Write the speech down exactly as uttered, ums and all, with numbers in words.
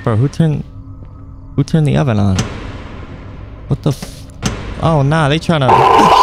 Bro, who turned who turned the oven on? What the f Oh nah, they trying to